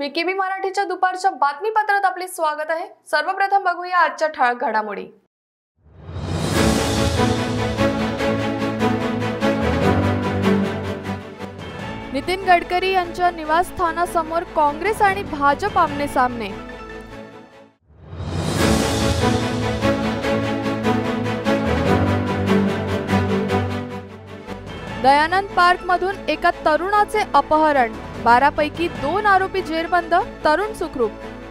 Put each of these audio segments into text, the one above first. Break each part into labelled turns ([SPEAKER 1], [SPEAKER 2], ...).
[SPEAKER 1] VKB मराठीच्या दुपारच्या बातमीपत्रात आपले स्वागत आहे। सर्वप्रथम बघूया आजच्या ठळक घडामोडी। नितीन गडकरी यांच्या निवासस्थानासमोर काँग्रेस आणि भाजप आमने सामने। दयानंद पार्क मधून एका तरुणाचे अपहरण, 12 पैकी 2 आरोपी जेरबंद, तरुण सुखरूप।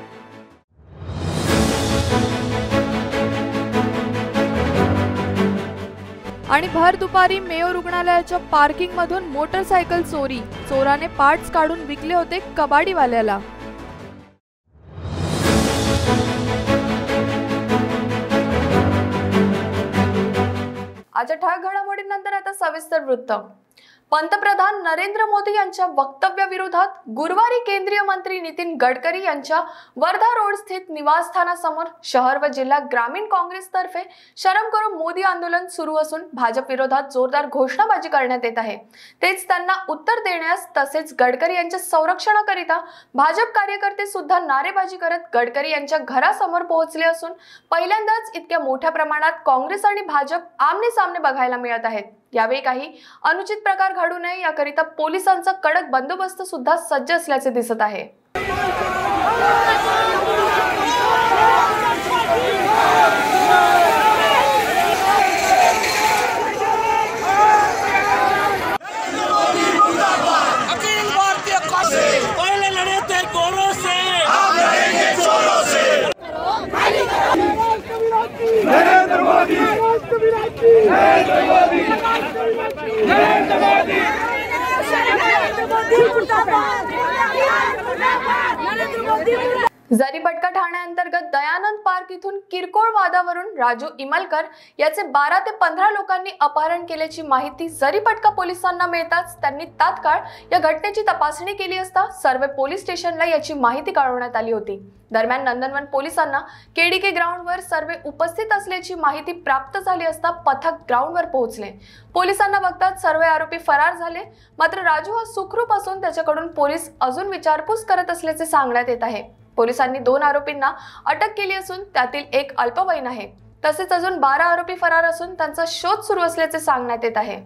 [SPEAKER 1] आणि भर दुपारी मेयो रुग्णालयाच्या पार्किंग मधून मोटरसायकल चोरी, चोराने पार्ट्स काढून विकले होते कबाडीवाल्याला। आजच्या ठळक घडामोडींनंतर आता सविस्तर वृत्त। पंतप्रधान नरेंद्र मोदी यांच्या वक्तव्याविरोधात गुरुवारी केंद्रीय मंत्री नितीन गडकरी यांच्या वर्धा रोड स्थित निवासस्थानासमोर शहर व जिल्हा ग्रामीण काँग्रेसतर्फे शरम करो मोदी आंदोलन सुरू असून भाजप विरोधात जोरदार घोषणाबाजी करण्यात येत आहे। तेच त्यांना उत्तर देण्यास तसेच गडकरी यांच्या संरक्षणाकरिता भाजप कार्यकर्ते सुद्धा नारेबाजी करत गडकरी यांच्या घरासमोर पोहोचले असून पहिल्यांदाच इतक्या मोठ्या प्रमाणात काँग्रेस आणि भाजप आमने सामने बघायला मिळत आहेत। यावेळी काही अनुचित प्रकार घडू नये याकरिता पोलिसांचा कडक बंदोबस्त सुद्धा सज्ज असल्याचे दिसत आहे। जरीपटका ठाण्याअंतर्गत दयानंद पार्क इथून किरकोळ वादावरून राजू इमलकर याचे 12 ते 15 लोकांनी अपहरण केल्याची माहिती जरीपटका पोलिसांना मिळताच त्यांनी तात्काळ या घटनेची तपासणी केली असता सर्वे पोलीस स्टेशनला याची माहिती कळवण्यात आली होती। दरम्यान नंदनवन पोलिसांना केडीके ग्राउंडवर सर्वे उपस्थित असल्याची माहिती प्राप्त झाली असता पथक ग्राउंडवर पोहोचले। पोलिसांना बघताच सर्व आरोपी फरार झाले। मात्र राजू हा सुखरूप असून त्याच्याकडून पोलीस अजून विचारपूस करत असल्याचे सांगण्यात येत आहे। पोलिसांनी 2 आरोपींना अटक केली असून त्यातील एक अल्पवयीन आहे। तसेच अजून 12 आरोपी फरार असून त्यांचा शोध सुरू असल्याचे सांगण्यात येत आहे।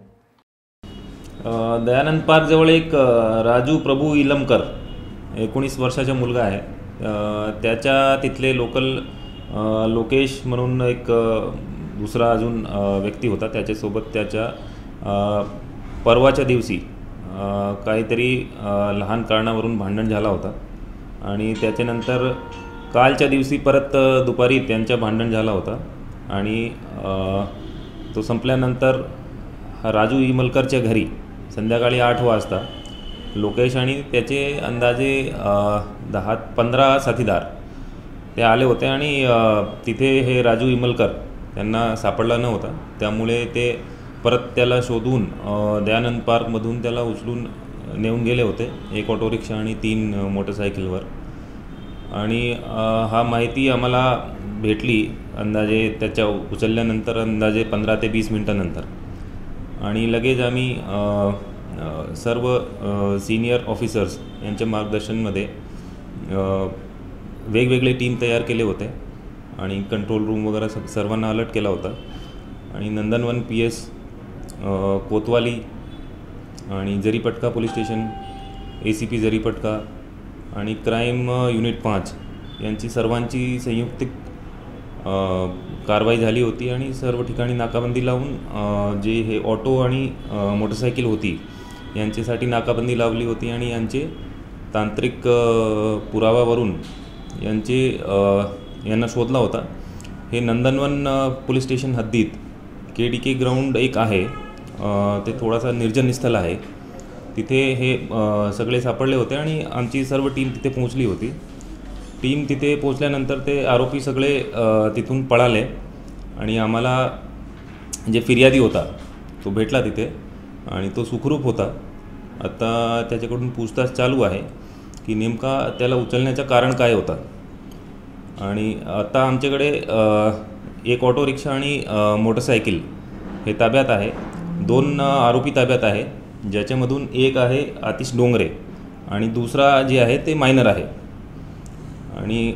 [SPEAKER 2] दयानंद पार्क जवळ एक राजू प्रभू इलमकर 19 वर्षाचा मुलगा आहे। त्याच्या तिथले लोकल लोकेश म्हणून एक दुसरा अजून व्यक्ती होता। त्याच्यासोबत त्याच्या परवाच्या दिवशी काहीतरी लहान कारणावरून भांडण झाला होता आणि त्याच्यानंतर कालच्या दिवशी परत दुपारी त्यांच्या भांडण झाला होता आणि तो संपल्यानंतर राजू इमलकरच्या घरी संध्याकाळी 8 वाजता लोकेश आणि त्याचे अंदाजे 10-15 साथीदार ते आले होते आणि तिथे हे राजू इमलकर त्यांना सापडला नव्हता। त्यामुळे ते परत त्याला शोधून दयानंद पार्कमधून त्याला उचलून नेऊन गेले होते, एक ऑटो रिक्षा आणि 3 मोटरसायकलवर। आणि हा माहिती आम्हाला भेटली अंदाजे त्याच्या उचलल्यानंतर अंदाजे 15 ते 20 मिनिटांनंतर आणि लगेच आम्ही सर्व सिनियर ऑफिसर्स यांच्या मार्गदर्शनमध्ये वेगवेगळे टीम तयार केले होते आणि कंट्रोल रूम वगैरे सर्वांना अलर्ट केला होता आणि नंदनवन PS कोतवाली आणि Jaripatka police station ACP Jaripatka आणि क्राईम युनिट 5 यांची सर्वांची संयुक्त कारवाई झाली होती आणि सर्व ठिकाणी नाकाबंदी लावून जे हे ऑटो आणि मोटरसायकल होती यांच्यासाठी नाकाबंदी लावली होती आणि यांचे तांत्रिक पुरावावरून यांना शोधला होता। हे नंदनवन पोलीस स्टेशन हद्दीत केडीके ग्राउंड एक आहे, ते थोडासा निर्जन स्थळ आहे, तिथे हे सगळे सापडले होते आणि आमची सर्व टीम तिथे पोहोचली होती। टीम तिथे पोहोचल्यानंतर ते आरोपी सगळे तिथून पळाले आणि आम्हाला जे फिर्यादी होता तो भेटला तिथे आणि तो सुखरूप होता। आता त्याच्याकडून पूछताछ चालू आहे की नेमका त्याला उचलण्याचं कारण काय होतं आणि आता आमच्याकडे एक ऑटो रिक्षा आणि मोटरसायकल हे ताब्यात आहे। 2 आरोपी ताब्यात आहे, ज्याच्यामधून एक आहे आतिश डोंगरे आणि दुसरा जे आहे ते मायनर आहे। आणि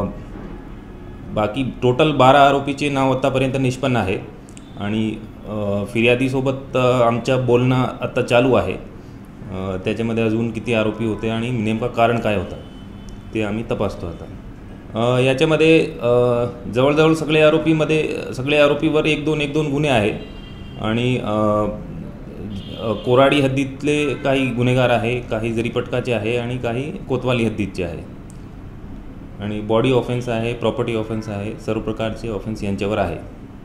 [SPEAKER 2] बाकी टोटल 12 आरोपीचे नाव आत्तापर्यंत निष्पन्न आहे आणि फिर्यादीसोबत आमच्या बोलणं आता चालू आहे. त्याच्यामध्ये अजून किती आरोपी होते आणि नेमका कारण काय होतं ते आम्ही तपासतो आता. याच्यामध्ये जवळजवळ सगळे आरोपीवर एक दोन गुन्हे आहे आणि कोराडी हद्दीतले काही गुन्हेगार आहे, काही जरीपटकाचे आहे आणि काही कोतवाली हद्दीतचे आहे आणि बॉडी ऑफेन्स आहे, प्रॉपर्टी ऑफेन्स आहे, सर्व प्रकारचे ऑफेन्स यांच्यावर आहे.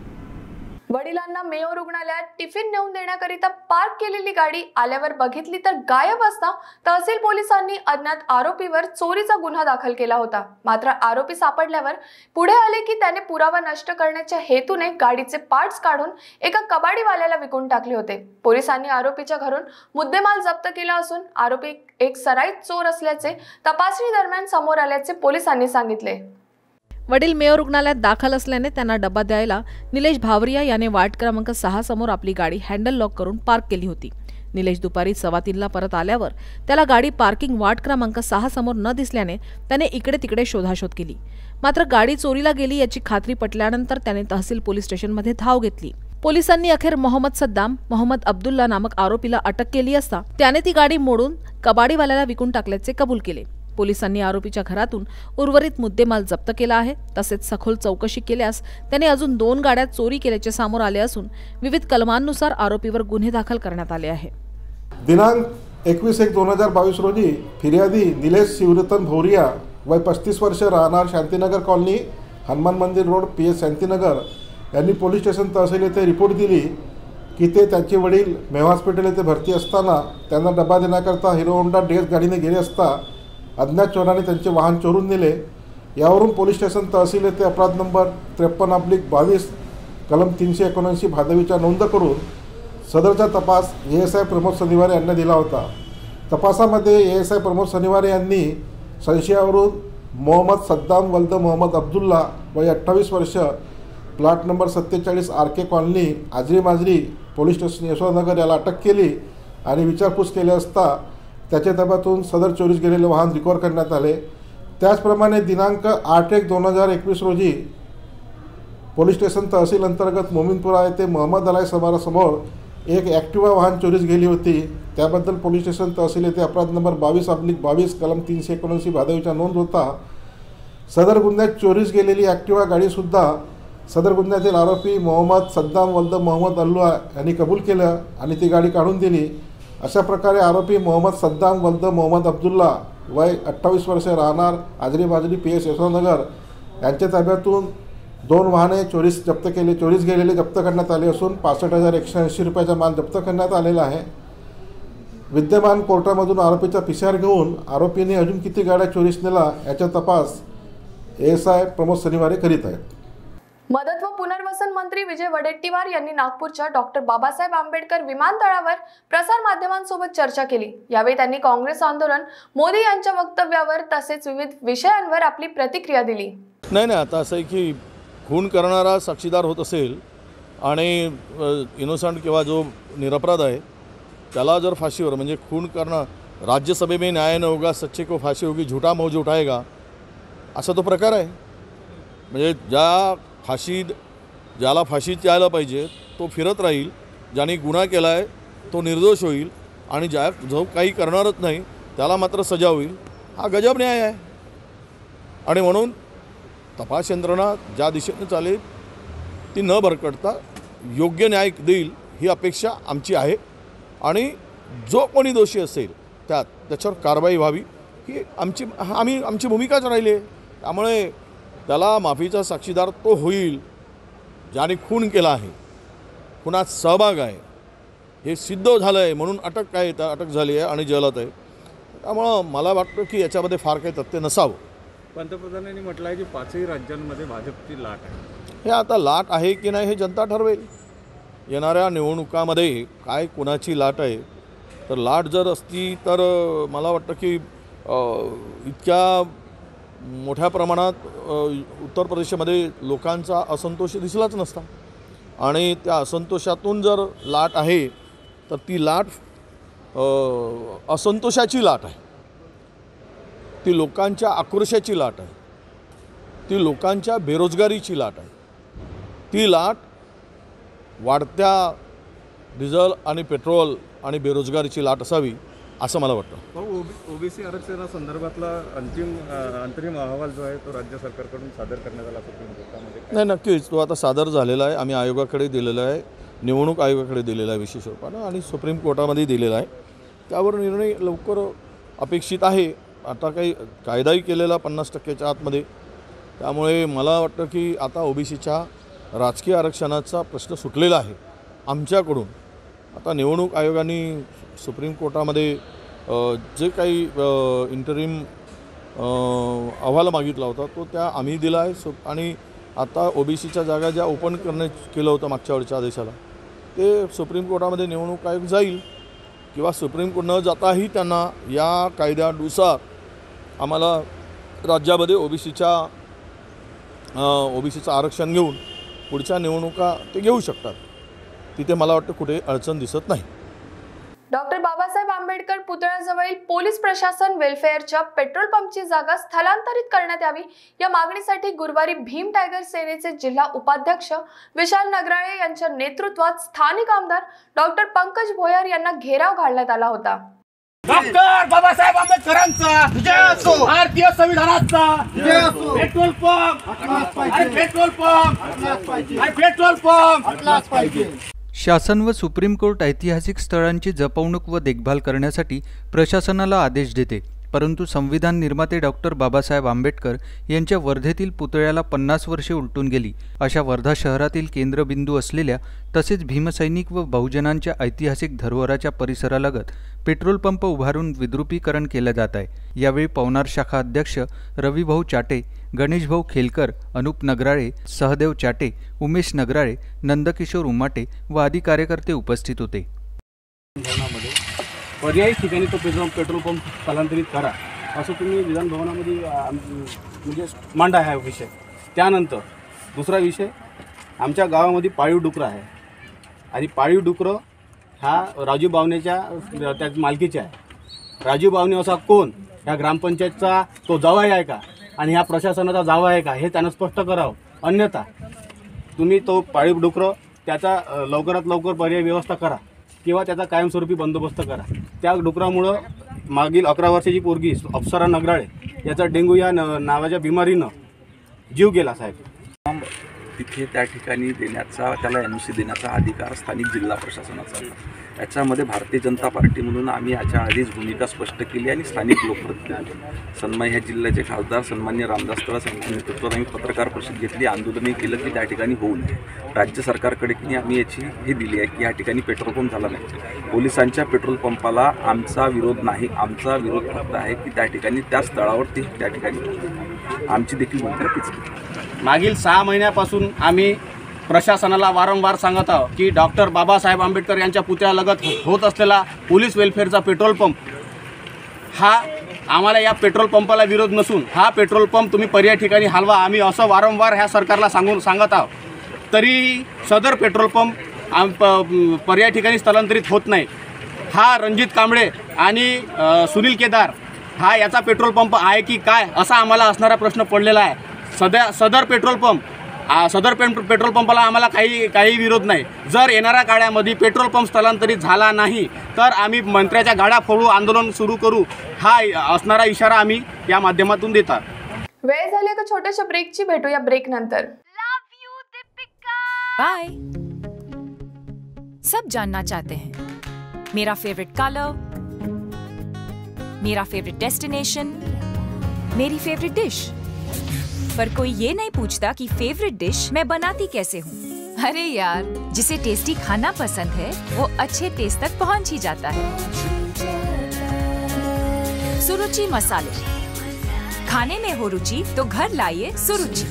[SPEAKER 1] वडिलांना मेयो रुग्णालयात टिफिन नेऊन देण्याकरिता पार्क केलेली गाडी आल्यावर बघितली तर गायब असता तहसील पोलिसांनी अज्ञात आरोपीवर चोरीचा गुन्हा दाखल केला होता. मात्र आरोपी सापडल्यावर पुढे आले की त्याने पुरावा नष्ट करण्याच्या हेतूने गाडीचे पार्ट्स काढून एका कबाडीवाल्याला विकून टाकले होते. पोलिसांनी आरोपीच्या घरून मुद्देमाल जप्त केला असून आरोपी एक सराईत चोर असल्याचे तपासणी दरम्यान समोर आल्याचे पोलिसांनी सांगितले.
[SPEAKER 3] वडील मेयो रुग्णालयात दाखल असल्याने त्यांना डबा द्यायला निलेश भावरिया याने वार्ड क्रमांक 6 समोर आपली गाडी हँडल लॉक करून पार्क केली होती. निलेश दुपारी 2:15ला परत आल्यावर त्याला गाडी पार्किंग वार्ड क्रमांक 6 समोर न दिसल्याने त्याने इकडे तिकडे शोधाशोध केली. मात्र गाडी चोरीला गेली याची खात्री पटल्यानंतर त्याने तहसील पोलीस स्टेशनमध्ये धाव घेतली. पोलिसांनी अखेर मोहम्मद सद्दाम, मोहम्मद अब्दुल्ला नामक आरोपीला अटक केली असता त्याने ती गाडी मोडून कबाडीवाल्याला विकून टाकल्याचे कबूल केले. पोलिसांनी आरोपीच्या घरातून उर्वरित मुद्देमाल जप्त केला आहे. तसेच सखोल चौकशी केल्यास त्याने अजून 2 गाड्या चोरी केल्याचे समोर आले असून विविध कलमांनुसार आरोपीवर गुन्हे दाखल करण्यात आले आहे.
[SPEAKER 4] दिनांक 21/1/2022 रोजी फिर्यादी निलेश शिवरतन भोरिया वय 35 वर्ष राहणार शांतीनगर कॉलनी, हनुमान मंदिर रोड, PS शांतीनगर यांनी पोलीस स्टेशन तहसील येथे रिपोर्ट दिली की ते त्यांचे वडील मेवा हॉस्पिटल येथे भरती असताना त्यांना डबा देण्याकरता हिरो होंडा DS गाडीने गेले असता अज्ञात चोराने त्यांचे वाहन चोरून नेले. यावरून पोलीस स्टेशन तहसील येथे अपराध नंबर 53/22 कलम 379 भादवीचा नोंद करून सदरचा तपास ASI प्रमोद शनिवारे यांना दिला होता. तपासामध्ये ASI प्रमोद शनिवारे यांनी संशयावरून मोहम्मद सद्दाम वल्द मोहम्मद अब्दुल्ला वय 28 वर्ष, plot number 47 RK colony, Ajri Majri, police station Yashwantnagar याला अटक केली आणि विचारपूस केली असता त्याच्या ताब्यातून सदर चोरीस गेलेले वाहन रिकव्हर करण्यात आले. त्याचप्रमाणे दिनांक 8/1/2021 रोजी पोलीस स्टेशन तहसील अंतर्गत मोमिनपुरा येथे मोहम्मद अलाई समारासमोर एक ॲक्टिवा वाहन चोरीस गेली होती. त्याबद्दल पोलीस स्टेशन तहसील येथे अपराध नंबर 22/22 कलम 379 भादवीचा नोंद होता. सदर गुन्ह्यात चोरीस गेलेली ॲक्टिवा गाडीसुद्धा सदर गुन्ह्यातील आरोपी मोहम्मद सद्दाम वल्द मोहम्मद अल्लुआ यांनी कबूल केलं आणि ती गाडी काढून दिली. अशा प्रकारे आरोपी मोहम्मद सद्दाम वल्द मोहम्मद अब्दुल्ला वय 28 वर्ष राहणार आजरी माजरी PS यशवंतनगर यांच्या ताब्यातून 2 वाहने चोरीस गेलेले जप्त करण्यात आले असून 65,180 रुपयाचा माल जप्त करण्यात आलेला आहे. विद्यमान कोर्टामधून आरोपीचा PCR घेऊन आरोपीने अजून किती गाड्या चोरीस नेला याचा तपास ASI प्रमोद शनिवारे करीत आहेत.
[SPEAKER 1] मदत व पुनर्वसन मंत्री विजय वडेट्टीवार यांनी नागपूरच्या डॉक्टर बाबासाहेब आंबेडकर विमानतळावर प्रसार माध्यमांसोबत चर्चा केली. यावेळी त्यांनी काँग्रेस आंदोलन, मोदी यांच्या वक्तव्यावर तसेच विविध विषयांवर आपली प्रतिक्रिया दिली.
[SPEAKER 5] नाही आता असं आहे की खून करणारा साक्षीदार होत असेल आणि इनोसंट किंवा जो निरपराध आहे त्याला जर फाशीवर, म्हणजे खून करणं, राज्यसभे में न्याय न होगा, सच्चे को फाशी होगी, झूठा मौज उठाएगा, असा तो प्रकार आहे. म्हणजे ज्याला फाशी द्यायला पाहिजे तो फिरत राहील, ज्याने गुन्हा केला आहे तो निर्दोष होईल आणि जो काही करणारच नाही त्याला मात्र सजा होईल. हा गजब न्याय आहे. आणि म्हणून तपास यंत्रणा ज्या दिशेने चालेल ती न भरकटता योग्य न्याय देईल ही अपेक्षा आमची आहे आणि जो कोणी दोषी असेल त्याच्यावर कारवाई व्हावी ही आमची भूमिकाच राहिली आहे. त्यामुळे त्याला माफीचा साक्षीदार तो होईल ज्याने खून केला आहे, खुनात सहभाग आहे हे सिद्ध झालं आहे म्हणून अटक झाली आहे आणि जेलात आहे. त्यामुळं मला वाटतं की याच्यामध्ये फार काही तथ्य नसावं.
[SPEAKER 6] पंतप्रधानांनी म्हटलं आहे की 5ही राज्यांमध्ये भाजपची लाट आहे.
[SPEAKER 5] हे आता लाट आहे की नाही हे जनता ठरवेल. येणाऱ्या निवडणुकामध्ये काय कुणाची लाट आहे, तर लाट जर असती तर मला वाटतं की इतक्या मोठ्या प्रमाणात उत्तर प्रदेशमध्ये लोकांचा असंतोष दिसलाच नसता. आणि त्या असंतोषातून जर लाट आहे तर ती लाट असंतोषाची लाट आहे, ती लोकांच्या आक्रोशाची लाट आहे. ती लोकांच्या बेरोजगारीची लाट आहे. ती लाट वाढत्या डिझेल आणि पेट्रोल आणि बेरोजगारीची लाट असावी असं मला वाटतं.
[SPEAKER 6] ओबीसी आरक्षणासंदर्भातला अंतरिम अहवाल जो आहे तो राज्य सरकारकडून सादर करण्यात आला सुप्रीम कोर्टामध्ये.
[SPEAKER 5] नाही, नक्कीच तो आता सादर झालेला आहे. आम्ही आयोगाकडे दिलेला आहे, निवडणूक आयोगाकडे दिलेला आहे विशेष रूपानं, आणि सुप्रीम कोर्टामध्ये दिलेला आहे. त्यावर निर्णय लवकर अपेक्षित आहे. आता काही कायदाही केलेला 50%च्या आतमध्ये. त्यामुळे मला वाटतं की आता ओबीसीच्या राजकीय आरक्षणाचा प्रश्न सुटलेला आहे आमच्याकडून. आता निवडणूक आयोगाने सुप्रीम कोर्टामध्ये जे काही इंटरिम अहवाल मागितला होता तो त्या आम्ही दिला आहे. आणि आता ओबीसीच्या जागा ज्या ओपन केलं होतं मागच्या वेळच्या आदेशाला, ते सुप्रीम कोर्टामध्ये निवडणूक आयोग जाईल किंवा सुप्रीम कोर्ट न जाताही त्यांना या कायद्यानुसार आम्हाला राज्यामध्ये ओबीसीचं आरक्षण घेऊन पुढच्या निवडणुका ते घेऊ शकतात. तिथे मला वाटतं कुठे अडचण दिसत नाही.
[SPEAKER 1] डॉक्टर बाबासाहेब आंबेडकर पुतळ्याजवळील पोलीस प्रशासन वेलफेअरच्या पेट्रोल पंपची जागा स्थलांतरित करण्यात यावी या मागणीसाठी गुरुवारी भीम टायगर सेनेचे जिल्हा उपाध्यक्ष विशाल नगराळे यांच्या नेतृत्वात स्थानिक आमदार डॉक्टर पंकज भोयर यांना घेराव घालण्यात आला होता.
[SPEAKER 7] डॉक्टर बाबासाहेब आंबेडकरांचा विजय असो, भारतीय संविधानाचा विजय असो. पेट्रोल पंप आणि पेट्रोल पंप आणि पेट्रोल पंप हटलाच पाहिजे.
[SPEAKER 8] शासन व सुप्रीम कोर्ट ऐतिहासिक स्थळांची जपवणूक व देखभाल करण्यासाठी प्रशासनाला आदेश देते, परंतु संविधान निर्माते डॉक्टर बाबासाहेब आंबेडकर यांच्या वर्धेतील पुतळ्याला 50 वर्षे उलटून गेली. अशा वर्धा शहरातील केंद्रबिंदू असलेल्या तसेच भीमसैनिक व बहुजनांच्या ऐतिहासिक धरोहराच्या परिसरालगत पेट्रोल पंप उभारून विद्रुपीकरण केले जात आहे. यावेळी पवनार शाखा अध्यक्ष रविभाऊ चाटे, गणेशभाऊ खेलकर, अनुप नगराळे, सहदेव चाटे, उमेश नगराळे, नंदकिशोर उमाटे व आदी कार्यकर्ते उपस्थित होते.
[SPEAKER 7] पर्यायी ठिकाणी तो पेट्रोल पंप स्थलांतरित करा असं तुम्ही विधानभवनामध्ये म्हणजे मांडा हा विषय. त्यानंतर दुसरा विषय, आमच्या गावामध्ये पाळीव डुकरं आहे आणि पाळीव डुकरं हा राजू बावनेच्या त्या मालकीचे आहे. राजू बावने असा कोण, ह्या ग्रामपंचायतचा तो जावई आहे का आणि ह्या प्रशासनाचा जावई आहे का हे त्यानं स्पष्ट करावं. अन्यथा तुम्ही तो पाळीव डुकरं त्याचा लवकरात लवकर पर्यायी व्यवस्था करा किंवा त्याचा कायमस्वरूपी बंदोबस्त करा. त्या डुकरामुळं मागील 11 वर्षाची पोरगी अप्सरा नगराळे याचा डेंग्यू या नावाच्या बिमारीनं जीव गेला साहेब.
[SPEAKER 9] तिथे त्या ठिकाणी देण्याचा, त्याला NOC देण्याचा अधिकार स्थानिक जिल्हा प्रशासनाचा आहे. याच्यामध्ये भारतीय जनता पार्टी म्हणून आम्ही याच्या आधीच भूमिका स्पष्ट केली आणि स्थानिक लोकप्रतिनिधी ह्या जिल्ह्याचे खासदार सन्मान्य रामदास तळस यांच्या नेतृत्वात आम्ही पत्रकार परिषद घेतली, आंदोलनही केलं की त्या ठिकाणी होऊ नये. राज्य सरकारकडे की आम्ही याची ही दिली आहे की या ठिकाणी पेट्रोल पंप झाला नाही. पोलिसांच्या पेट्रोल पंपाला आमचा विरोध नाही, आमचा विरोध फक्त आहे की त्या ठिकाणी त्या स्थळावर त्या ठिकाणी आमची देखील भूमिका तीच.
[SPEAKER 7] मागील 6 महिन्यापासून आम्ही प्रशासनाला वारंवार सांगत आहोत की डॉक्टर बाबासाहेब आंबेडकर यांच्या पुतळ्यालगत होत असलेला पोलीस वेलफेअरचा पेट्रोल पंप हा आम्हाला या पेट्रोल पंपाला विरोध नसून हा पेट्रोल पंप तुम्ही पर्यायी ठिकाणी हलवा, आम्ही असं वारंवार ह्या सरकारला सांगत आहोत. तरी सदर पेट्रोल पंप पर्यायी ठिकाणी स्थलांतरित होत नाही. हा रणजित कांबळे आणि सुनील केदार हा याचा पेट्रोल पंप आहे की काय असा आम्हाला असणारा प्रश्न पडलेला आहे. सदर पेट्रोल पंपाला आम्हाला काही विरोध नाही. जर येणाऱ्या काळामध्ये पेट्रोल पंप स्थलांतरित झाला नाही तर आम्ही मंत्र्याच्या गाड्या फोडू, आंदोलन सुरू करू, हा असणारा इशारा आम्ही या माध्यमातून देतात.
[SPEAKER 1] वेळ झाली का छोट्याशा ब्रेकची, भेटूया ब्रेक नंतर.
[SPEAKER 10] बाय. सब जानना चाहते हैं मेरा फेवरेट कलर, मेरा फेवरेट डेस्टिनेशन, मेरी फेवरेट डिश, पर कोई ये नहीं पूछता कि फेवरेट डिश मैं बनाती कैसे हूँ. अरे यार, जिसे टेस्टी खाना पसंद है वो अच्छे टेस्ट तक पहुँच ही जाता है. सुरुचि मसाले, खाने में हो रुचि तो घर लाइए सुरुचि.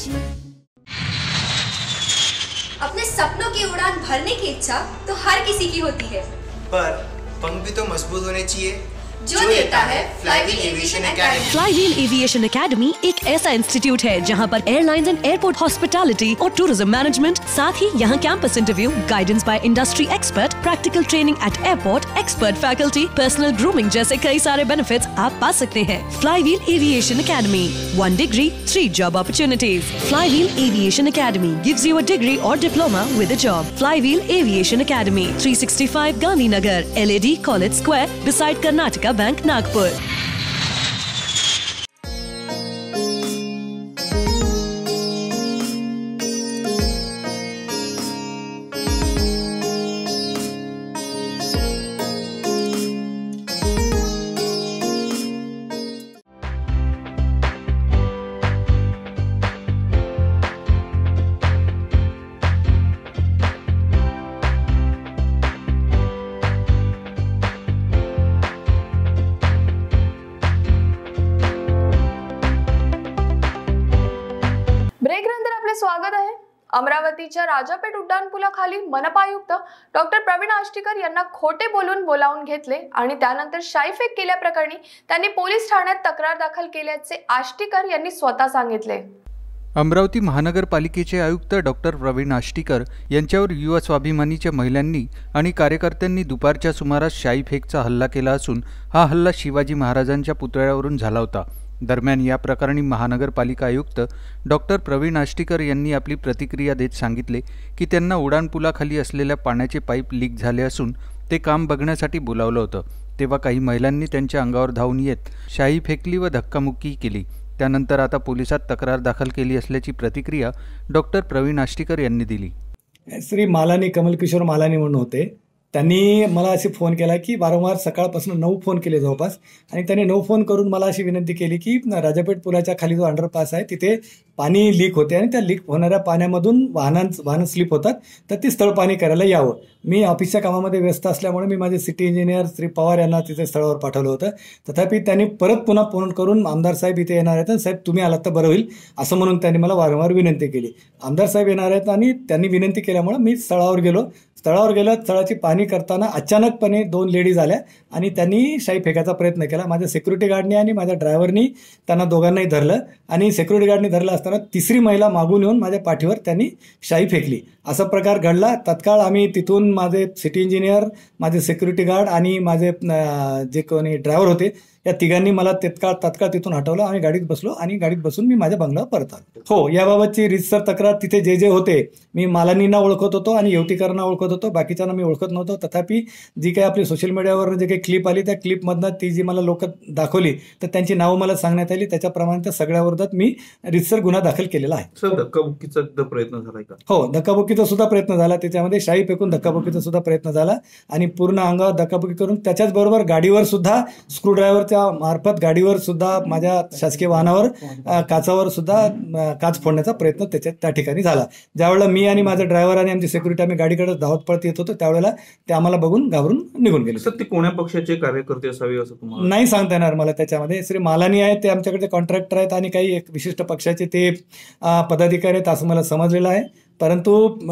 [SPEAKER 11] अपने सपनों की उड़ान भरने की इच्छा तो हर किसी की होती है, पर पंख भी तो मजबूत होने चाहिए. जो देता है flywheel aviation academy.
[SPEAKER 12] Flywheel aviation academy एक ऐसा इंस्टीट्यूट है जहां पर एयरलाइंस एंड एयरपोर्ट हॉस्पिटैलिटी और टूरिज्म मैनेजमेंट, साथ ही यहां campus interview, guidance by industry expert, practical training at airport, expert faculty, personal grooming जैसे कई सारे बेनिफिट्स आप पा सकते हैं। Flywheel aviation academy, 1 degree, 3 job opportunities. Flywheel Aviation Academy gives you a degree or diploma with a job. Flywheel Aviation Academy, 365 Gandhinagar, LAD College Square, beside Karnataka Bank, Nagpur.
[SPEAKER 1] ब्रेकनंतर आपले स्वागत आहे। अमरावतीच्या राजापेठ उड्डाणपुलाखाली मनपा आयुक्त डॉक्टर प्रवीण आष्टीकर यांना खोटे बोलून बोलावून घेतले आणि त्यानंतर शाईफेक केल्याप्रकरणी त्यांनी पोलीस ठाण्यात तक्रार दाखल केल्याचे आष्टीकर यांनी स्वतः सांगितले।
[SPEAKER 8] अमरावती महानगरपालिकेचे आयुक्त डॉक्टर प्रवीण आष्टीकर यांच्यावर युवा स्वाभिमानीच्या महिलांनी आणि कार्यकर्त्यांनी दुपारच्या सुमारास शाईफेकचा हल्ला केला असून हा हल्ला शिवाजी महाराजांच्या पुतळ्यावरून झाला होता। दरम्यान या प्रकरणी महानगरपालिका आयुक्त डॉक्टर प्रवीण आष्टीकर यांनी आपली प्रतिक्रिया देत सांगितले की त्यांना उड्डाणपुलाखाली असलेल्या पाण्याचे पाईप लीक झाले असून ते काम बघण्यासाठी बोलावलं होतं। तेव्हा काही महिलांनी त्यांच्या अंगावर धावून येत शाई फेकली व धक्कामुक्की केली। त्यानंतर आता पोलिसात तक्रार दाखल केली असल्याची प्रतिक्रिया डॉक्टर प्रवीण आष्टीकर यांनी दिली।
[SPEAKER 13] श्री मालानी, कमलकिशोर मालानी म्हणून होते, त्यांनी मला अशी फोन केला की वारंवार सकाळपासून 9 फोन केले जवळपास, आणि त्यांनी 9 फोन करून मला अशी विनंती केली की राजापेठ पुलाच्या खाली जो अंडरपास आहे तिथे पाणी लीक होते आणि त्या लीक होणाऱ्या पाण्यामधून वाहनं स्लिप होतात, तर ती स्थळ पाणी करायला यावं। मी ऑफिसच्या कामामध्ये व्यस्त असल्यामुळे मी माझे सिटी इंजिनियर श्री पवार यांना तिथे स्थळावर पाठवलं होतं। तथापि त्यांनी पुन्हा फोन करून आमदार साहेब इथे येणार आहेत, साहेब तुम्ही आलात तर बरं होईल असं म्हणून त्यांनी मला वारंवार विनंती केली। आमदार साहेब येणार आहेत आणि त्यांनी विनंती केल्यामुळे मी स्थळावर गेलो। स्थळाची पाहणी करताना अचानकपणे 2 लेडीज आल्या आणि त्यांनी शाई फेकायचा प्रयत्न केला। माझ्या सिक्युरिटी गार्डने आणि माझ्या ड्रायव्हरनी त्यांना दोघांनाही धरलं आणि सिक्युरिटी गार्डने धरलं असताना तिसरी महिला मागून येऊन माझ्या पाठीवर त्यांनी शाई फेकली। असा प्रकार घडला। तत्काळ आम्ही तिथून माझे सिटी इंजिनियर, माझे सिक्युरिटी गार्ड आणि माझे जे कोणी ड्रायव्हर होते या तिघांनी मला तत्काळ तिथून हटवलं आणि गाडीत बसलो आणि गाडीत बसून मी माझ्या बंगल्यावर परत आलो। हो, याबाबतची रीतसर तक्रार तिथे जे होते, मी मालानींना ओळखत होतो आणि युवतीकरांना ओळखत होतो, बाकीच्यांना मी ओळखत नव्हतो। तथापि जी काही आपली सोशल मीडियावर जे काही क्लिप आली त्या क्लिपमधनं ती जी मला लोक दाखवली तर त्यांची नावं मला सांगण्यात आली। त्याच्याप्रमाणे त्या सगळ्या विरोधात मी रीतसर गुन्हा दाखल केलेला आहे।
[SPEAKER 14] सर, धक्काबुक्कीचा प्रयत्न झाला का?
[SPEAKER 13] हो, धक्काबुक्कीचा सुद्धा प्रयत्न झाला। त्याच्यामध्ये शाई फेकून धक्काबुक्कीचा सुद्धा प्रयत्न झाला आणि पूर्ण अंगावर धक्काबुक्की करून त्याच्याच बरोबर गाडीवर सुद्धा स्क्रूड्रायव्हरच्या मार्फत गाडीवर सुद्धा माझ्या शासकीय वाहनावर काचावर सुद्धा काच फोडण्याचा प्रयत्न त्या ठिकाणी झाला। ज्यावेळेला मी आणि माझा ड्रायव्हर आणि आमची सिक्युरिटी आम्ही गाडीकडे धावत पळत येत होतो त्यावेळेला ते आम्हाला बघून घाबरून निघून गेले।
[SPEAKER 14] सर, ते कोण्या पक्षाचे कार्यकर्ते असावे असं तुम्हाला
[SPEAKER 13] नाही सांगता येणार मला। त्याच्यामध्ये श्री मालानी आहेत, ते आमच्याकडे कॉन्ट्रॅक्टर आहेत आणि काही एक विशिष्ट पक्षाचे ते पदाधिकारी आहेत असं मला समजलेलं आहे, परंतु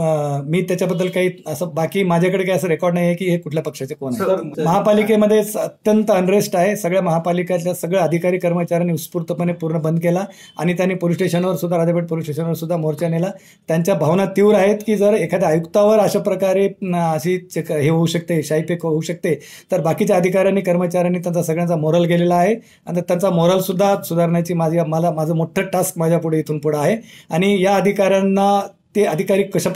[SPEAKER 13] मी त्याच्याबद्दल काही असं बाकी माझ्याकडे काही असं रेकॉर्ड नाही आहे की हे कुठल्या पक्षाचे कोण आहे। महापालिकेमध्ये अत्यंत अनरेस्ट आहे। सगळ्या महापालिकेतल्या सगळ्या अधिकारी कर्मचाऱ्यांनी उत्स्फूर्तपणे पूर्ण बंद केला आणि त्यांनी पोलीस स्टेशनवर सुद्धा, राजापेठ पोलीस स्टेशनवर सुद्धा मोर्चा नेला। त्यांच्या भावना तीव्र आहेत की जर एखाद्या आयुक्तावर अशा प्रकारे अशी हे होऊ शकते, शाईफेक होऊ शकते, तर बाकीच्या अधिकाऱ्यांनी कर्मचाऱ्यांनी त्यांचा सगळ्यांचा मोरल गेलेला आहे आणि त्यांचा मोरल सुद्धा सुधारण्याची माझं मोठं टास्क माझ्या पुढे इथून पुढे आहे। आणि या अधिकाऱ्यांना ते अधिकारी कशा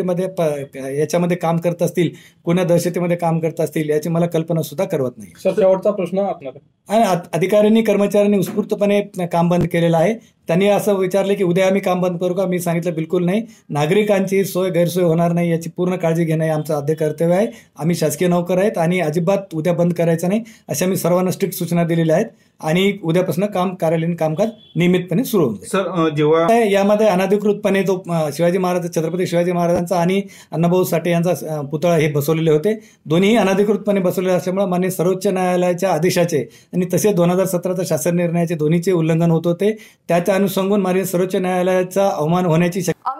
[SPEAKER 13] प्रकारे याच्यामध्ये काम करत असतील, कोणत्या दहशतीमध्ये काम करत असतील याची मला कल्पना सुद्धा करवत नाही।
[SPEAKER 15] शेवटचा प्रश्न आपल्याला,
[SPEAKER 13] अधिकाऱ्यांनी कर्मचाऱ्यांनी उत्स्फूर्तपणे काम बंद केलेलं आहे। त्यांनी असं विचारले की उद्या आम्ही काम बंद करू का? मी सांगितलं बिलकुल नाही। नागरिकांची गैरसोय होणार नाही याची पूर्ण काळजी घेणं हे आमचं आद्य कर्तव्य आहे। आम्ही शासकीय नोकर आहेत आणि अजिबात उद्या बंद करायचं नाही अशा मी सर्वांना स्ट्रिक्ट सूचना दिलेल्या आहेत आणि उद्यापासून कार्यालयीन कामकाज नियमितपणे सुरू होईल।
[SPEAKER 14] सर, जेव्हा
[SPEAKER 13] यामध्ये अनधिकृतपणे जो छत्रपती शिवाजी महाराजांचा आणि अण्णाभाऊ साठे यांचा पुतळा हे बसवलेले होते, दोन्ही अनधिकृतपणे बसवलेले असल्यामुळे माननीय सर्वोच्च न्यायालयाच्या आदेशाचे आणि तसे 2017चा शासन निर्णयाचे दोन्हीचे उल्लंघन होत होते। त्याच्या अनुषंगाने माननीय सर्वोच्च न्यायालयाचा अवमान होण्याची
[SPEAKER 1] अमरावतीत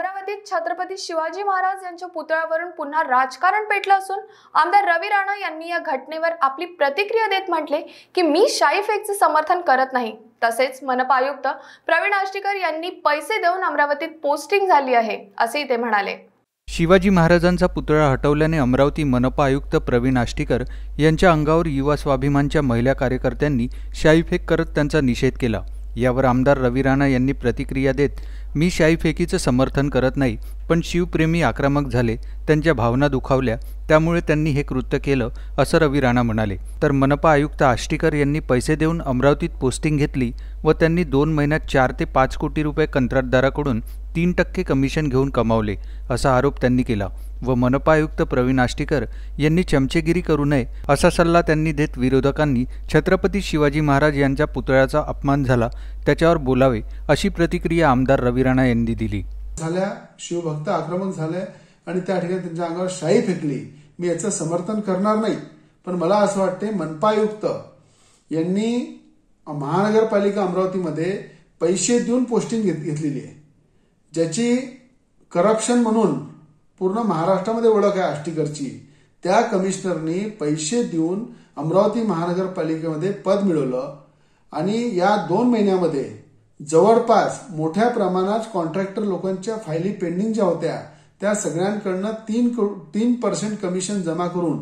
[SPEAKER 1] छत्रपती शिवाजी महाराज यांच्या पुतळ्यावरून पुन्हा राजकारण पेटलं असून आमदार रवी राणा यांनी या घटनेवर आपली प्रतिक्रिया देत म्हटले की मी शाई फेकचे समर्थन करत नाही। तसेच मनपा आयुक्त प्रवीण आष्टीकर यांनी पैसे देऊन अमरावतीत पोस्टिंग झाली आहे असेही ते म्हणाले।
[SPEAKER 8] शिवाजी महाराजांचा पुतळा हटवल्याने अमरावती मनपा आयुक्त प्रवीण आष्टीकर यांच्या अंगावर युवा स्वाभिमानच्या महिला कार्यकर्त्यांनी शाईफेक करत त्यांचा निषेध केला। यावर आमदार रवी राणा यांनी प्रतिक्रिया देत मी शाईफेकीचं समर्थन करत नाही, पण शिवप्रेमी आक्रमक झाले, त्यांच्या भावना दुखावल्या, त्यामुळे त्यांनी हे कृत्य केलं असं रवी राणा म्हणाले। तर मनपा आयुक्त आष्टीकर यांनी पैसे देऊन अमरावतीत पोस्टिंग घेतली व त्यांनी 2 महिन्यात 4 ते 5 कोटी रुपये कंत्राटदाराकडून 3% कमिशन घेऊन कमावले असा आरोप त्यांनी केला व मनपा आयुक्त प्रवीण आष्टीकर यांनी चमचेगिरी करू नये असा सल्ला त्यांनी देत विरोधकांनी छत्रपती शिवाजी महाराज यांच्या पुतळ्याचा अपमान झाला त्याच्यावर बोलावे अशी प्रतिक्रिया आमदार रवी राणा यांनी दिली।
[SPEAKER 16] झाल्या शिवभक्त आक्रमक झाले आणि त्या ठिकाणी त्यांच्या अंगावर शाई फेकली, मी याचं समर्थन करणार नाही, पण मला असं वाटते मनपा आयुक्त यांनी महानगरपालिका अमरावतीमध्ये पैसे देऊन पोस्टिंग घेतलेली आहे, ज्याची करप्शन म्हणून पूर्ण महाराष्ट्रामध्ये ओळख आहे आष्टीकरची। त्या कमिशनरनी पैसे देऊन अमरावती महानगरपालिकेमध्ये पद मिळवलं आणि या 2 महिन्यामध्ये जवळपास मोठ्या प्रमाणात कॉन्ट्रॅक्टर लोकांच्या फायली पेंडिंग ज्या होत्या त्या सगळ्यांकडनं 3% कमिशन जमा करून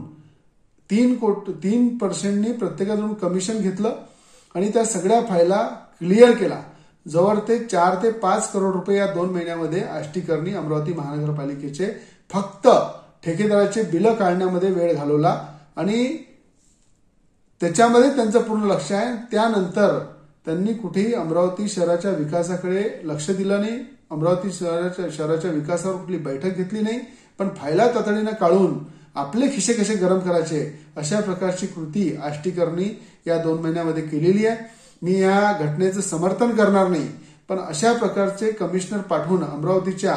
[SPEAKER 16] 3% प्रत्येकाकडून कमिशन घेतलं आणि त्या सगळ्या फायला क्लिअर केला। जवळ ते 4 ते 5 करोड रुपये या 2 महिन्यामध्ये आष्टीकरनी अमरावती महानगरपालिकेचे फक्त ठेकेदाराचे बिलं काढण्यामध्ये वेळ घालवला आणि त्याच्यामध्ये त्यांचं पूर्ण लक्ष आहे। त्यानंतर त्यांनी कुठेही अमरावती शहराच्या विकासाकडे लक्ष दिलं नाही, अमरावती शहराच्या विकासावर कुठली बैठक घेतली नाही, पण फायला तातडीनं काढून आपले खिसे कसे गरम करायचे अशा प्रकारची कृती आष्टीकरनी या 2 महिन्यामध्ये केलेली आहे। मी या घटनेचं समर्थन करणार नाही, पण अशा प्रकारचे कमिशनर पाठवून अमरावतीच्या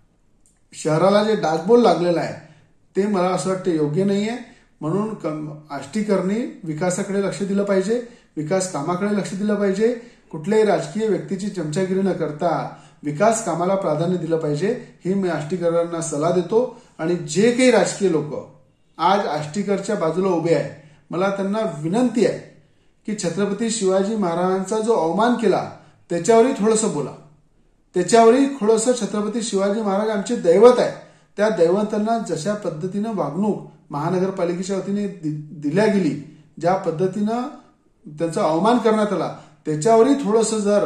[SPEAKER 16] शहराला जे डागबोल लागलेला आहे ते मला असं वाटतं योग्य नाहीये। म्हणून आष्टीकरनी विकासाकडे लक्ष दिलं पाहिजे, विकास कामाकडे लक्ष दिलं पाहिजे, कुठल्याही राजकीय व्यक्तीची चमचागिरी न करता विकास कामाला प्राधान्य दिलं पाहिजे, ही मी आष्टीकरांना सल्ला देतो। आणि जे काही राजकीय लोक आज आष्टीकरच्या बाजूला उभे आहे, मला त्यांना विनंती आहे की छत्रपती शिवाजी महाराजांचा जो अवमान केला त्याच्यावरही थोडंसं बोला, त्याच्यावरही थोडंसं छत्रपती शिवाजी महाराज आमचे दैवत आहे, त्या दैवतांना जशा पद्धतीनं वागणूक महानगरपालिकेच्या वतीने दिल्या गेली, ज्या पद्धतीनं त्यांचा अवमान करण्यात आला त्याच्यावरही थोडंसं जर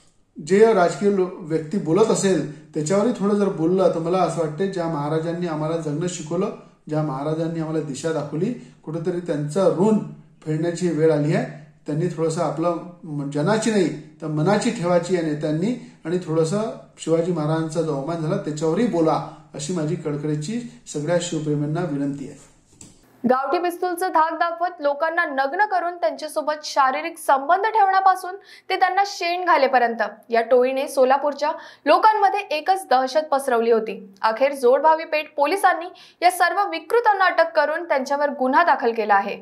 [SPEAKER 16] जे राजकीय व्यक्ती बोलत असेल त्याच्यावरही थोडं जर बोललं तर मला असं वाटतं ज्या महाराजांनी आम्हाला जगणं शिकवलं, ज्या महाराजांनी आम्हाला दिशा दाखवली, कुठेतरी त्यांचा ऋण फेडण्याची वेळ आली आहे। त्यांनी थोडंसं आपलं जनाची नाही तर मनाची ठेवायची या नेत्यांनी आणि थोडंसं शिवाजी महाराजांचा जो अवमान झाला त्याच्यावरही बोला अशी माझी कळकळीची सगळ्या शिवप्रेमींना विनंती आहे।
[SPEAKER 1] गावठी पिस्तूलचा धाक दाखवत लोकांना नग्न करून त्यांच्यासोबत शारीरिक संबंध ठेवण्यापासून ते त्यांना शेण घालेपर्यंत या टोळीने सोलापूरच्या लोकांमध्ये एकच दहशत पसरवली होती। अखेर जोडभावी पेठ पोलिसांनी या सर्व विकृतांना अटक करून त्यांच्यावर गुन्हा दाखल केला आहे।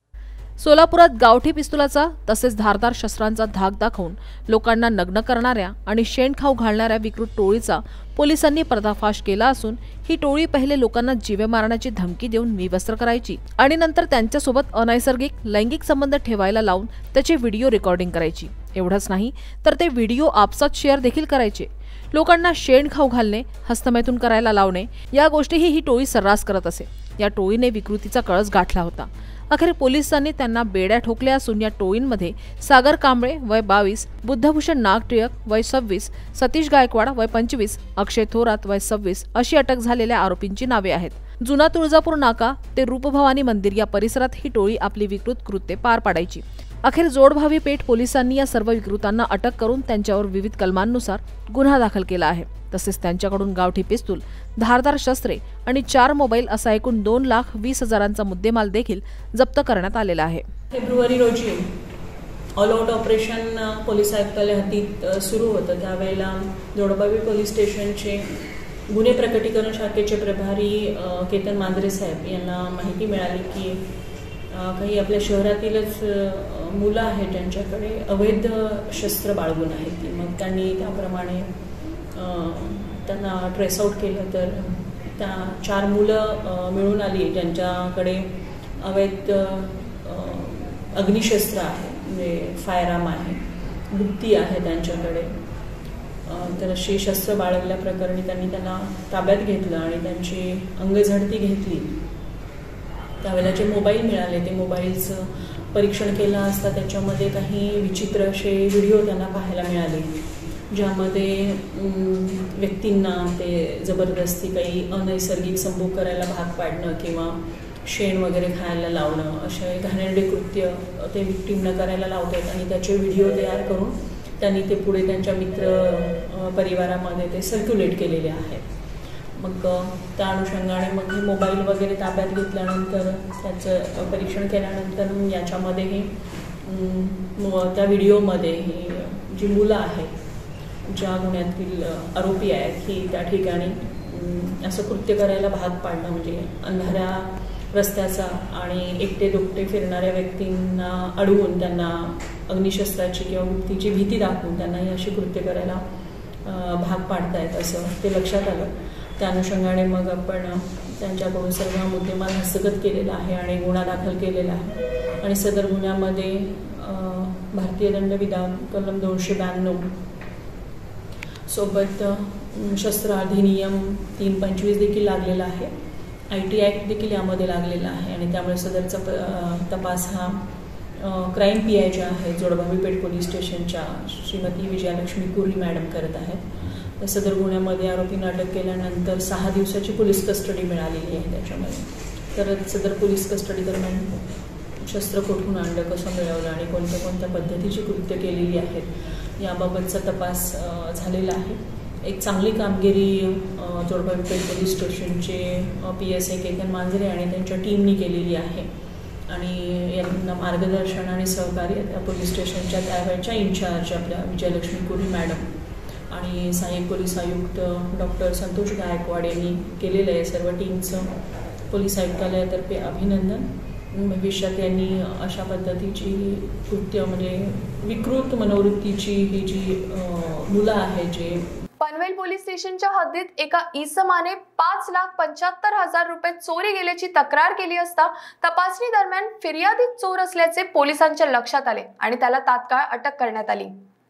[SPEAKER 3] सोलापुरात गावठी पिस्तुलाचा तसेच धारदार शस्त्रांचा धाक दाखवून लोकांना नग्न करणाऱ्या आणि शेणखाऊ घालणाऱ्या विकृत टोळीचा पोलिसांनी पर्दाफाश केला असून ही टोळी पहिले लोकांना जीवे मारण्याची धमकी देऊन विवस्त्र करायची आणि नंतर त्यांच्यासोबत अनैसर्गिक लैंगिक संबंध ठेवायला लावून त्याचे व्हिडिओ रेकॉर्डिंग करायची। एवढंच नाही तर ते व्हिडिओ आपसात शेअर देखील करायचे। लोकांना शेणखाऊ घालणे, हस्तमैथून करायला लावणे या गोष्टीही ही टोळी सर्रास करत असे। या टोळीने विकृतीचा कळस गाठला होता। अखेर पोलिसांनी त्यांना बेड्या ठोकल्या असून या टोळींमध्ये सागर कांबळे वय 22, बुद्धभूषण नागटिळक वय 26, सतीश गायकवाड वय 25, अक्षय थोरात वय 26 अशी अटक झालेल्या आरोपींची नावे आहेत। जुना तुळजापूर नाका ते रूपभवानी मंदिर या परिसरात ही टोळी आपली विकृत कृत्ये पार पाडायची। अखेर जोडभावी पेठ पोलिसांनी या सर्व विकृतांना अटक करून त्यांच्यावर विविध कलमांनुसार गुन्हा दाखल केला आहे। तसेच त्यांच्याकडून गावठी पिस्तूल, धारदार शस्त्रे आणि 4 मोबाईल असा एकूण 2,20,000चा मुद्देमाल देखील जप्त करण्यात आलेला आहे।
[SPEAKER 17] फेब्रुवारी रोजी ऑल आउट ऑपरेशन पोलीस आयुक्तालय हद्दीत सुरू होतं। त्यावेळेला जोडभावी पोलीस स्टेशनचे गुन्हे प्रकटीकरण शाखेचे प्रभारी केतन मांजरे साहेब यांना माहिती मिळाली की काही आपल्या शहरातीलच मुलं आहेत ज्यांच्याकडे अवैध शस्त्र बाळगून आहेत। मग त्यांनी त्याप्रमाणे त्यांना ट्रेस आउट केलं तर त्या 4 मुलं मिळून आली ज्यांच्याकडे अवैध अग्निशस्त्र आहे, म्हणजे फायरआर्म आहे, गुप्ती आहे त्यांच्याकडे. तर अशी शस्त्र बाळगल्याप्रकरणी त्यांना ताब्यात घेतलं आणि त्यांची अंगझडती घेतली. त्यावेळेला जे मोबाईल मिळाले ते मोबाईलचं परीक्षण केलं असता त्याच्यामध्ये काही विचित्र असे व्हिडिओ त्यांना पाहायला मिळाले, ज्यामध्ये व्यक्तींना ते जबरदस्ती काही अनैसर्गिक संभोग करायला भाग पाडणं किंवा शेण वगैरे खायला लावणं असे घाणेरडे कृत्य ते विक्टीमना करायला लावतात आणि त्याचे व्हिडिओ तयार करून त्यांनी ते पुढे त्यांच्या मित्र परिवारामध्ये ते सर्क्युलेट केलेले आहेत. मग त्या अनुषंगाने मग हे मोबाईल वगैरे ताब्यात घेतल्यानंतर त्याचं परीक्षण केल्यानंतर याच्यामध्ये हे त्या व्हिडिओमध्ये ही जी मुलं आहेत, ज्या गुन्ह्यातील आरोपी आहेत, ही त्या ठिकाणी असं कृत्य करायला भाग पाडणं, म्हणजे अंधाऱ्या रस्त्याचा आणि एकटे दुकटे फिरणाऱ्या व्यक्तींना अडवून त्यांना अग्निशस्त्राची किंवा गुप्तीची भीती दाखवून त्यांना ही अशी कृत्य करायला भाग पाडतायत असं ते लक्षात आलं. त्या अनुषंगाने मग आपण त्यांच्याकडून सर्व मुद्देमाल हस्तगत केलेला आहे आणि गुन्हा दाखल केलेला आहे आणि सदर गुन्ह्यामध्ये भारतीय दंडविधान कलम 292 सोबत शस्त्र अधिनियम 325 देखील लागलेला आहे. IT ॲक्ट देखील यामध्ये लागलेला आहे आणि त्यामुळे सदरचा तपास हा क्राईम PI ज्या आहेत जोडबावी पेठ पोलीस स्टेशनच्या श्रीमती विजयालक्ष्मी कुरी मॅडम करत आहेत. तर सदर गुन्ह्यामध्ये आरोपींना अटक केल्यानंतर 6 दिवसाची पोलीस कस्टडी मिळालेली आहे त्याच्यामध्ये. तर सदर पोलीस कस्टडी दरम्यान शस्त्र कुठून आणलं, कसं मिळवलं आणि कोणत्या कोणत्या पद्धतीची कृत्य केलेली आहेत याबाबतचा तपास झालेला आहे. एक चांगली कामगिरी जोडबावी पेठ पोलीस स्टेशनचे PSI केतन मांजरे आणि त्यांच्या टीमनी केलेली आहे आणि यांना मार्गदर्शन आणि सहकार्य त्या पोलीस स्टेशनच्या त्यावेळच्या इन्चार्ज आपल्या विजयलक्ष्मी कुरी मॅडम आणि सहाय्यक पोलीस आयुक्त डॉक्टर संतोष गायकवाड यांनी केलेलं आहे. सर्व टीमचं पोलीस आयुक्तालयातर्फे अभिनंदन. भविष्यात यांनी अशा पद्धतीची कृत्य म्हणजे विकृत मनोवृत्तीची ही जी मुलं आहेत जे
[SPEAKER 1] पनवेल पोलीस स्टेशनच्या हद्दीत एका इसमाने 5,75,000 रुपये चोरी गेल्याची तक्रार केली असता तपासणी दरम्यान फिर्यादी चोर असल्याचे पोलिसांच्या लक्षात आले आणि त्याला तात्काळ अटक करण्यात आली.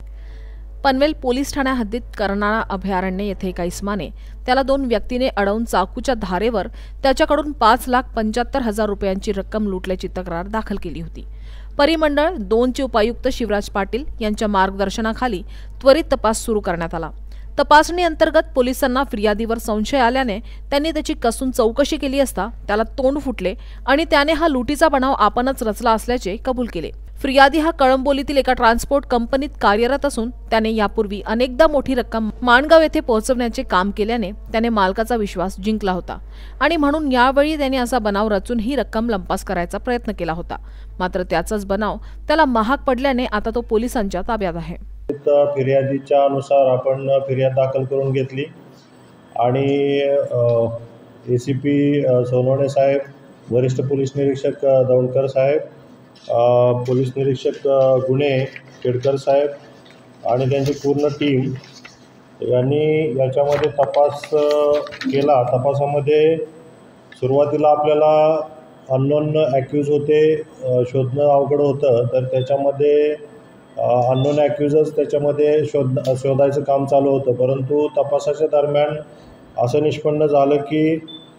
[SPEAKER 3] पनवेल पोलीस ठाण्या हद्दीत कर्नाळा अभयारण्य येथे एका इसमाने त्याला 2 व्यक्तीने अडवून चाकूच्या धारेवर त्याच्याकडून 5,75,000 रुपयांची रक्कम लुटल्याची तक्रार दाखल केली होती. परिमंडळ 2चे उपायुक्त शिवराज पाटील यांच्या मार्गदर्शनाखाली त्वरित तपास सुरू करण्यात आला. तपासणी अंतर्गत पोलिसांना फिर्यादीवर संशय आल्याने त्यांनी त्याची कसून चौकशी केली असता त्याला तोंड फुटले आणि त्याने हा लुटीचा बनाव आपणच रचला असल्याचे कबूल केले. फिर्यादी हा कळंबोलीतील एका ट्रान्सपोर्ट कंपनीत कार्यरत असून त्याने यापूर्वी अनेकदा मोठी रक्कम माणगाव येथे पोहोचवण्याचे काम केल्याने त्याने मालकाचा विश्वास जिंकला होता आणि म्हणून यावेळी त्याने असा बनाव रचून ही रक्कम लंपास करायचा प्रयत्न केला होता. मात्र त्याचाच बनाव त्याला महाग पडल्याने आता तो पोलिसांच्या ताब्यात आहे.
[SPEAKER 18] फिर्यादीच्या अनुसार आपण फिर्याद दाखल करून घेतली आणि ACP सोनवणे साहेब, वरिष्ठ पोलीस निरीक्षक दौंडकर साहेब, पोलीस निरीक्षक गुन्हे केडकर साहेब आणि त्यांची पूर्ण टीम यांनी याच्यामध्ये तपास केला. तपासामध्ये सुरुवातीला आपल्याला अननोन ॲक्यूज होते, शोधणं अवघड होतं. तर त्याच्यामध्ये अननोन ॲक्यूजच त्याच्यामध्ये शोधायचं काम चालू होतं. परंतु तपासाच्या दरम्यान असं निष्पन्न झालं की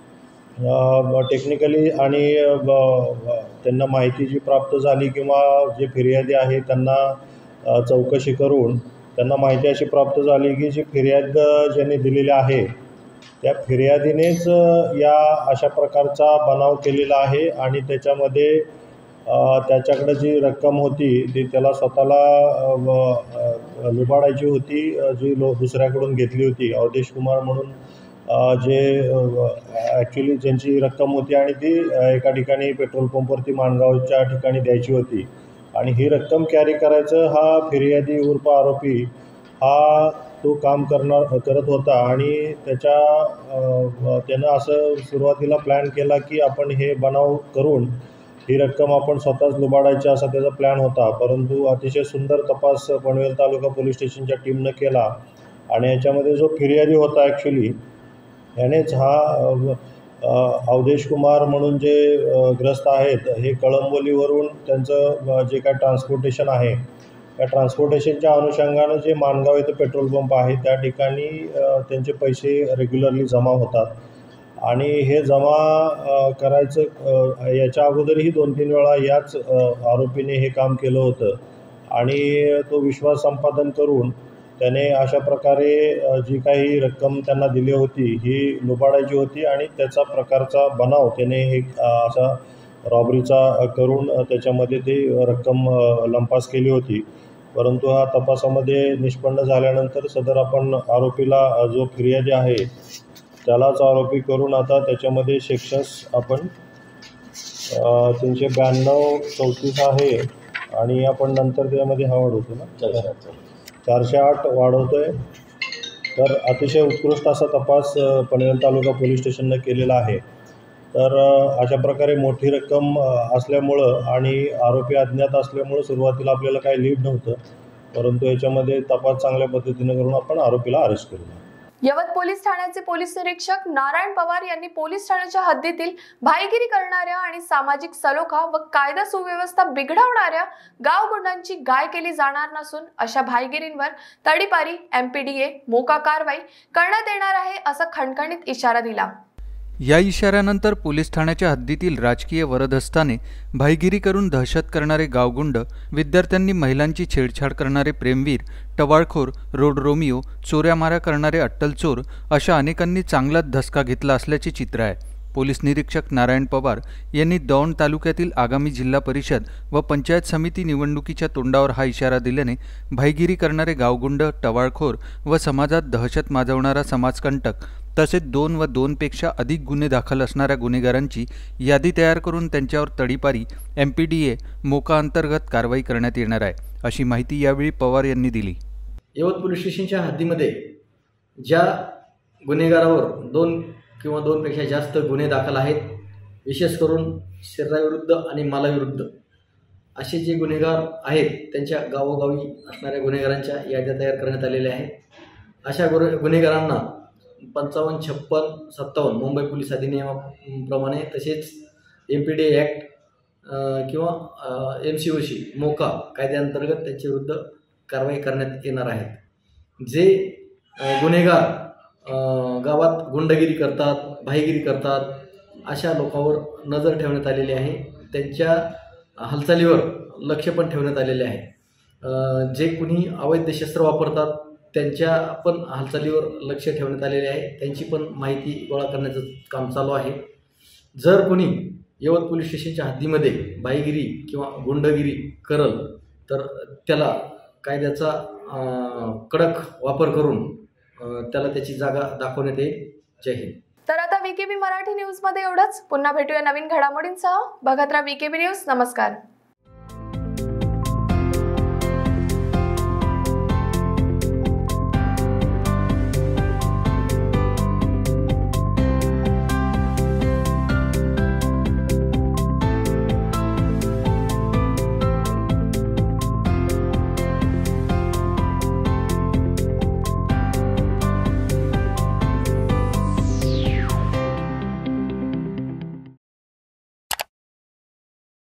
[SPEAKER 18] टेक्निकली आणि त्यांना माहिती जी प्राप्त झाली किंवा जे फिर्यादी आहे त्यांना चौकशी करून त्यांना माहिती अशी प्राप्त झाली की जी फिर्याद ज्यांनी दिलेली आहे त्या फिर्यादीनेच या अशा प्रकारचा बनाव केलेला आहे आणि त्याच्यामध्ये त्याच्याकडे जी रक्कम होती ती त्याला स्वतःला लुबाडायची होती, जी दुसऱ्याकडून घेतली होती. अवधेश कुमार म्हणून जे ॲक्च्युली ज्यांची रक्कम होती आणि ती एका ठिकाणी पेट्रोल पंपवरती माणगावच्या ठिकाणी द्यायची होती आणि ही रक्कम कॅरी करायचं हा फिर्यादी उर्फ आरोपी हा तो काम करत होता आणि त्यानं असं सुरुवातीला प्लॅन केला की आपण हे बनाव करून ही रक्कम आपण स्वतःच लुबाडायची असा त्याचा प्लॅन होता. परंतु अतिशय सुंदर तपास पनवेल तालुका पोलीस स्टेशनच्या टीमनं केला आणि याच्यामध्ये जो फिर्यादी होता ॲक्च्युली यानेच हा अवधेश कुमार म्हणून जे ग्रस्त आहेत हे कळंबोलीवरून त्यांचं जे काय ट्रान्सपोर्टेशन आहे त्या ट्रान्सपोर्टेशनच्या अनुषंगानं जे माणगाव येथे पेट्रोल पंप आहे त्या ठिकाणी त्यांचे पैसे रेग्युलरली जमा होतात आणि हे जमा करायचं याच्या अगोदरही 2-3 वेळा याच आरोपीने हे काम केलं होतं आणि तो विश्वास संपादन करून त्याने अशा प्रकारे जी काही रक्कम त्यांना दिली होती ही लुबाडायची होती आणि त्याचा प्रकारचा बनाव त्याने एक असा रॉबरीचा करून त्याच्यामध्ये ती रक्कम लंपास केली होती. परंतु हा तपासामध्ये निष्पन्न झाल्यानंतर सदर आपण आरोपीला जो फिर्यादी आहे त्यालाच आरोपी करून आता त्याच्यामध्ये सेक्शन्स आपण 392-34 आहे आणि आपण नंतर त्यामध्ये हा वाढवतो ना 408 वाढवतो आहे. तर अतिशय उत्कृष्ट असा तपास पनवेल तालुका पोलीस स्टेशननं केलेला आहे. तर अशा प्रकारे मोठी रक्कम असल्यामुळं आणि आरोपी अज्ञात असल्यामुळं सुरुवातीला आपल्याला काही लीड नव्हतं, परंतु याच्यामध्ये तपास चांगल्या पद्धतीनं करून आपण आरोपीला अरेस्ट केलं.
[SPEAKER 1] यवत पोलीस ठाण्याचे पोलीस निरीक्षक नारायण पवार यांनी पोलीस ठाण्याच्या हद्दीतील भाईगिरी करणाऱ्या आणि सामाजिक सलोखा व कायदा सुव्यवस्था बिघडवणाऱ्या गावगुंडांची गाय केली जाणार नसून अशा भाईगिरींवर तडीपारी MPDA मोका कारवाई करण्यात येणार आहे असा खणखणीत इशारा दिला.
[SPEAKER 8] या इशाऱ्यानंतर पोलीस ठाण्याच्या हद्दीतील राजकीय वरदहस्ताने भाईगिरी करून दहशत करणारे गावगुंड, विद्यार्थ्यांनी महिलांची छेडछाड करणारे प्रेमवीर, टवाळखोर, रोड रोमिओ, चोऱ्यामाऱ्या करणारे अट्टलचोर अशा अनेकांनी चांगलाच धसका घेतला असल्याचे चित्र आहे. पोलीस निरीक्षक नारायण पवार यांनी दौंड तालुक्यातील आगामी जिल्हा परिषद व पंचायत समिती निवडणुकीच्या तोंडावर हा इशारा दिल्याने भाईगिरी करणारे गावगुंड, टवाळखोर व समाजात दहशत माजवणारा समाजकंटक तसेच 2 व 2 पेक्षा अधिक गुन्हे दाखल असणाऱ्या गुन्हेगारांची यादी तयार करून त्यांच्यावर तडीपारी MPDA मोका अंतर्गत कारवाई करण्यात येणार आहे, अशी माहिती यावेळी पवार यांनी दिली.
[SPEAKER 19] यवत पोलीस स्टेशनच्या हद्दीमध्ये ज्या गुन्हेगारावर 2 किंवा 2 पेक्षा जास्त गुन्हे दाखल आहेत, विशेष करून शरीराविरुद्ध आणि मालाविरुद्ध असे जे गुन्हेगार आहेत त्यांच्या गावोगावी असणाऱ्या गुन्हेगारांच्या याद्या तयार करण्यात आलेल्या आहेत. अशा गुन्हेगारांना 55, 56, 57 मुंबई पोलीस अधिनियमाप्रमाणे तसेच MPDA ॲक्ट किंवा MCOC मोका कायद्याअंतर्गत त्यांच्याविरुद्ध कारवाई करण्यात येणार आहे. जे गुन्हेगार गावात गुंडगिरी करतात, भाईगिरी करतात अशा लोकांवर नजर ठेवण्यात आलेली आहे. त्यांच्या हालचालीवर लक्ष पण ठेवण्यात आलेले आहे. जे कुणी अवैध शस्त्र वापरतात त्यांच्या पण हालचालीवर लक्ष ठेवण्यात आलेले आहे. त्यांची पण माहिती गोळा करण्याचं काम चालू आहे. जर कोणी यवत पोलीस स्टेशनच्या हद्दीमध्ये भाईगिरी किंवा गुंडगिरी करल तर त्याला कायद्याचा कडक वापर करून त्याला त्याची जागा दाखवण्यात येईल. जय हिंद.
[SPEAKER 1] तर आता VKB मराठी न्यूज मध्ये एवढंच. पुन्हा भेटूया नवीन घडामोडींसह. बघत राहा VKB न्यूज. नमस्कार.